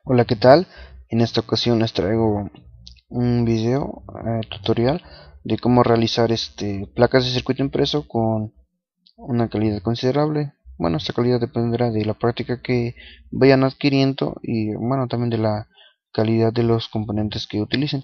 Hola, ¿qué tal? En esta ocasión les traigo un video tutorial de cómo realizar placas de circuito impreso con una calidad considerable. Bueno, esta calidad dependerá de la práctica que vayan adquiriendo y bueno, también de la calidad de los componentes que utilicen.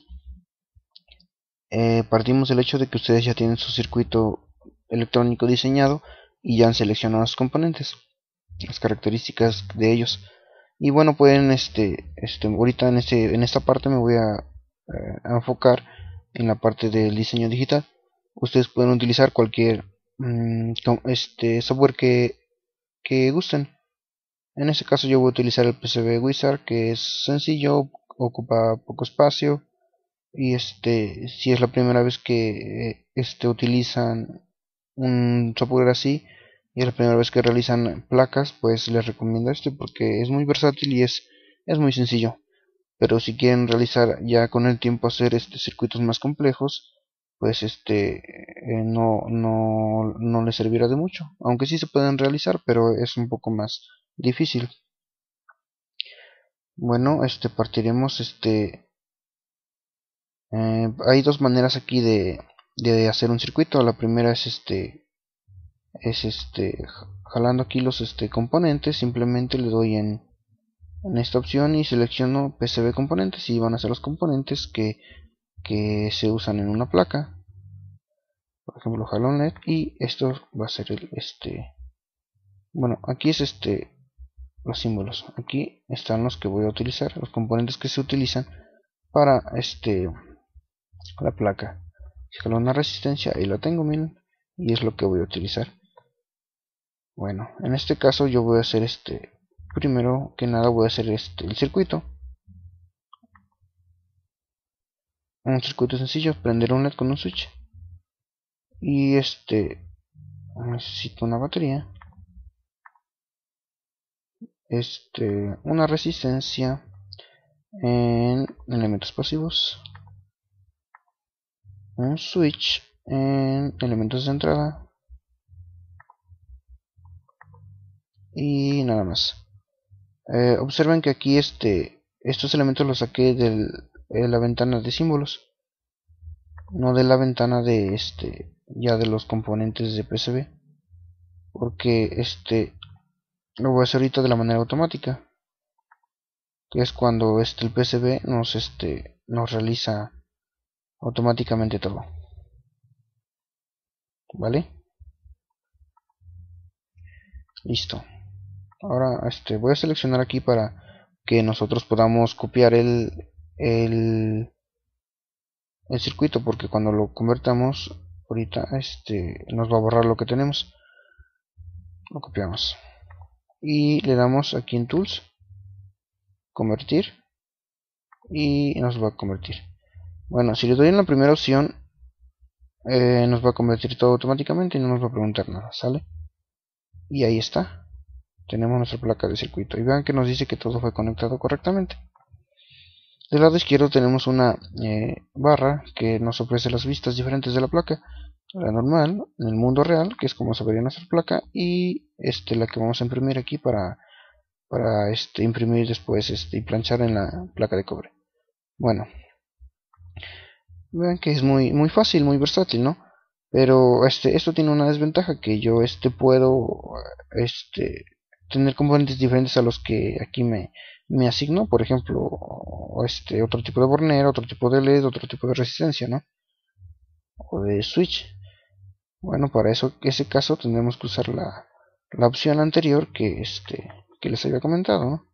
Partimos del hecho de que ustedes ya tienen su circuito electrónico diseñado y ya han seleccionado los componentes, las características de ellos. Y bueno, pueden ahorita en esta parte me voy a enfocar en la parte del diseño digital. Ustedes pueden utilizar cualquier software que gusten. En este caso yo voy a utilizar el PCB Wizard, que es sencillo, ocupa poco espacio y si es la primera vez que utilizan un software así y es la primera vez que realizan placas, pues les recomiendo este porque es muy versátil y es muy sencillo. Pero si quieren realizar ya con el tiempo hacer circuitos más complejos, pues no les servirá de mucho, aunque sí se pueden realizar, pero es un poco más difícil. Bueno, partiremos hay dos maneras aquí de hacer un circuito. La primera es jalando aquí los componentes. Simplemente le doy en esta opción y selecciono PCB componentes y van a ser los componentes que se usan en una placa. Por ejemplo, jalo un LED y esto va a ser bueno, aquí es los símbolos. Aquí están los que voy a utilizar, los componentes que se utilizan para la placa. Jalo una resistencia y la tengo, miren, y es lo que voy a utilizar. Bueno, en este caso yo voy a hacer primero que nada voy a hacer el circuito. Un circuito sencillo, prender un LED con un switch. Y necesito una batería. Una resistencia en elementos pasivos. Un switch en elementos de entrada. Y nada más. Observen que aquí estos elementos los saqué de la ventana de símbolos, no de la ventana de ya de los componentes de PCB, porque lo voy a hacer ahorita de la manera automática, que es cuando el PCB nos realiza automáticamente todo. ¿Vale? Listo. Ahora voy a seleccionar aquí para que nosotros podamos copiar el circuito, porque cuando lo convertamos ahorita nos va a borrar lo que tenemos. Lo copiamos y le damos aquí en Tools, convertir, y nos va a convertir. Bueno, si le doy en la primera opción, nos va a convertir todo automáticamente y no nos va a preguntar nada, ¿sale? Y ahí está, tenemos nuestra placa de circuito y vean que nos dice que todo fue conectado correctamente. Del lado izquierdo tenemos una barra que nos ofrece las vistas diferentes de la placa: la normal, en el mundo real, que es como se vería nuestra placa, y la que vamos a imprimir aquí para imprimir después y planchar en la placa de cobre. Bueno, vean que es muy fácil, muy versátil, ¿no? Pero esto tiene una desventaja, que yo puedo tener componentes diferentes a los que aquí me asigno. Por ejemplo, otro tipo de bornero, otro tipo de LED, otro tipo de resistencia, ¿no? O de switch. Bueno, para ese caso tendremos que usar la opción anterior que les había comentado, ¿no?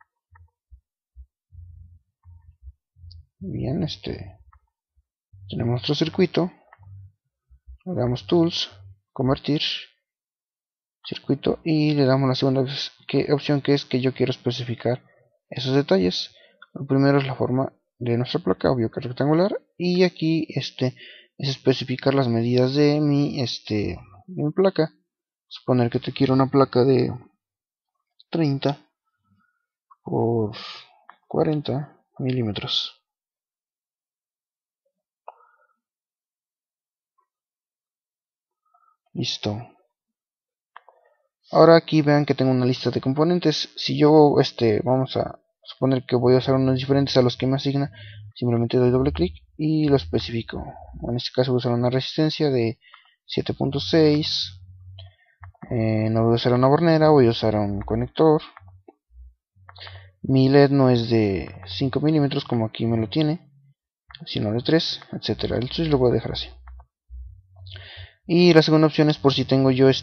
Bien, tenemos nuestro circuito. Le damos Tools, convertir circuito, y le damos la segunda opción, que es que yo quiero especificar esos detalles. Lo primero es la forma de nuestra placa, obvio que es rectangular, y aquí es especificar las medidas de mi placa. Suponer que te quiero una placa de 30 por 40 milímetros. Listo. Ahora aquí vean que tengo una lista de componentes. Si yo vamos a suponer que voy a usar unos diferentes a los que me asigna, simplemente doy doble clic y lo especifico. En este caso voy a usar una resistencia de 7.6. No voy a usar una bornera, voy a usar un conector. Mi LED no es de 5 milímetros como aquí me lo tiene, sino de 3, etcétera. El switch lo voy a dejar así. Y la segunda opción es por si tengo yo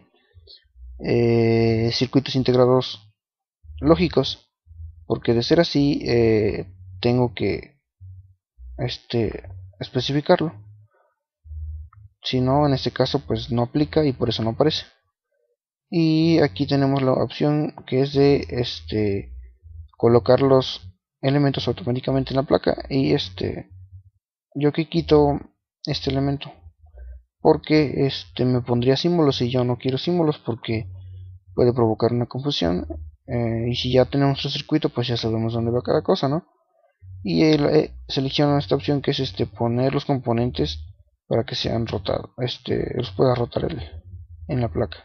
circuitos integrados lógicos, porque de ser así tengo que especificarlo. Si no, en este caso pues no aplica y por eso no aparece. Y aquí tenemos la opción que es de colocar los elementos automáticamente en la placa. Y yo aquí quito este elemento porque me pondría símbolos y yo no quiero símbolos porque puede provocar una confusión. Y si ya tenemos nuestro circuito, pues ya sabemos dónde va cada cosa, ¿no? Y selecciono esta opción que es poner los componentes para que sean rotados, los pueda rotar en la placa.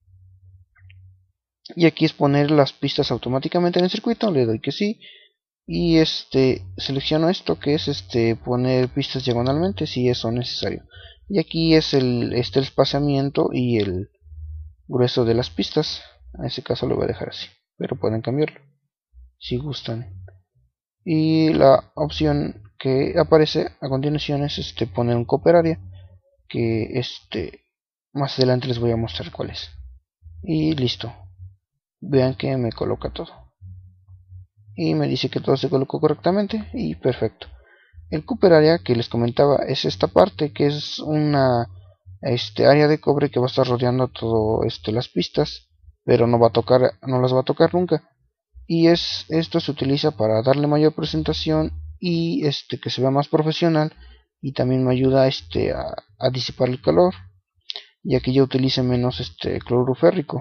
Y aquí es poner las pistas automáticamente en el circuito, le doy que sí. Y selecciono esto que es poner pistas diagonalmente si eso es necesario. Y aquí es el espaciamiento y el grueso de las pistas. En este caso lo voy a dejar así, pero pueden cambiarlo si gustan. Y la opción que aparece a continuación es poner un copper area, que más adelante les voy a mostrar cuál es. Y listo, vean que me coloca todo y me dice que todo se colocó correctamente y perfecto. El copper area que les comentaba es esta parte que es una área de cobre que va a estar rodeando todo las pistas, pero no las va a tocar nunca. Y esto se utiliza para darle mayor presentación y que se vea más profesional, y también me ayuda a disipar el calor, ya que yo utilice menos cloruro férrico.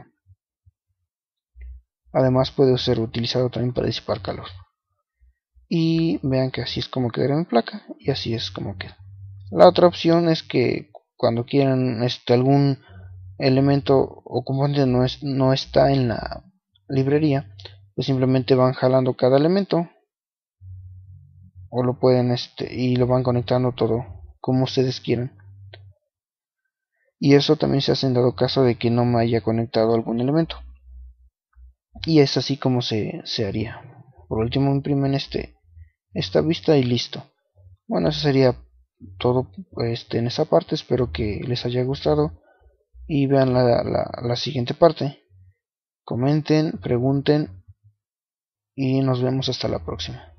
Además puede ser utilizado también para disipar calor. Y vean que así es como queda mi placa y así es como queda. La otra opción es que cuando quieran algún elemento o componente no está en la librería, pues simplemente van jalando cada elemento o lo pueden y lo van conectando todo como ustedes quieran. Y eso también se hace en dado caso de que no me haya conectado algún elemento. Y es así como se haría. Por último imprimen esta vista y listo. Bueno, eso sería todo en esa parte. Espero que les haya gustado y vean la siguiente parte. Comenten, pregunten y nos vemos hasta la próxima.